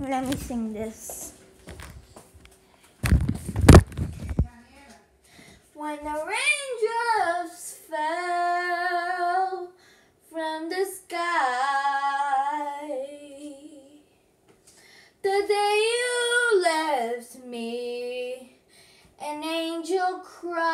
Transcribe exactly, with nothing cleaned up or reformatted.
let me sing this. When the raindrops fell from the sky, the day you left me, an angel cried.